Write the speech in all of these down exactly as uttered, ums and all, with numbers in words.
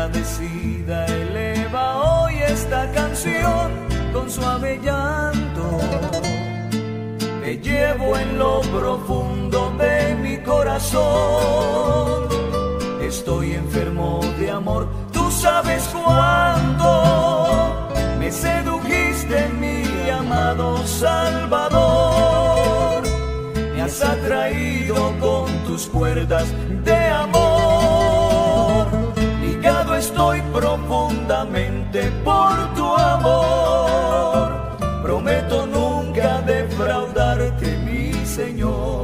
agradecida eleva hoy esta canción con suave llanto. Te llevo en lo profundo de mi corazón. Estoy enfermo de amor, tú sabes cuánto. Me sedujiste, mi amado Salvador. Me has atraído con tus cuerdas de amor. Ligado estoy profundamente por tu amor. Prometo nunca defraudarte, mi Señor.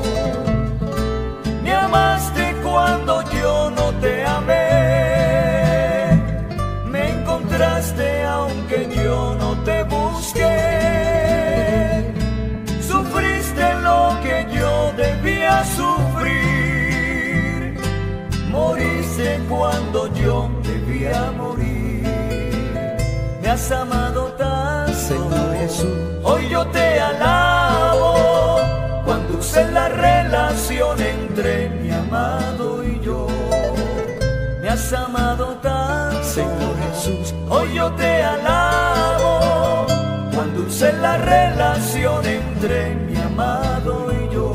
Me amaste cuando yo no te amé. Me encontraste aunque yo no te busqué. Sufriste lo que yo debía sufrir. Moriste cuando yo debía morir. Me has amado tanto, Señor Jesús. Hoy yo te alabo. Cuando usé la relación entre mi amado y yo. Me has amado tanto, Señor Jesús. Hoy yo te alabo. Cuando usé la relación entre mi amado y yo.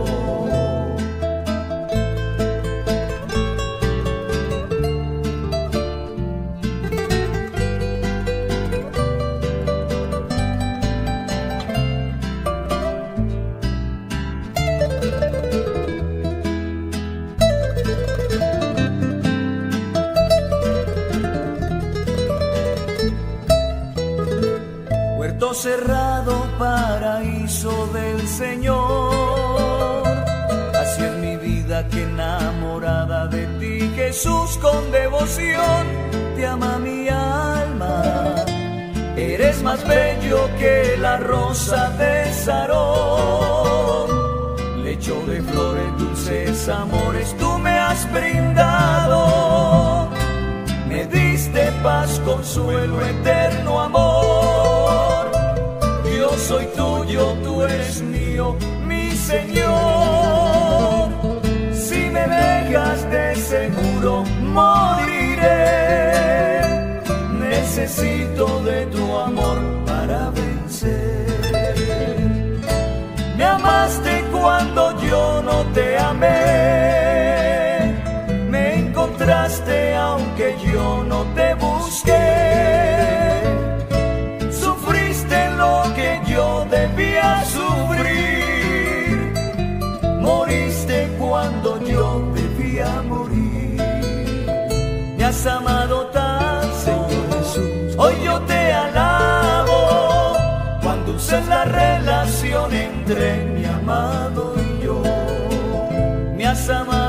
Cerrado, paraíso del Señor. Así es mi vida, que enamorada de ti, Jesús, con devoción te ama mi alma. Eres más bello que la rosa de Sarón. Lecho de flores, dulces amores, tú me has brindado. Me diste paz, consuelo, eterno amor. Yo soy tuyo, tú eres mío, mi Señor. Si me dejas, de seguro moriré. Necesito de tu amor para vencer. Me amaste cuando yo no te amé. Me encontraste aunque yo no te busqué. Yo debía sufrir. Moriste cuando yo debía morir. Me has amado tanto, Señor Jesús. Hoy yo te alabo. Cuando usé la relación entre mi amado y yo. Me has amado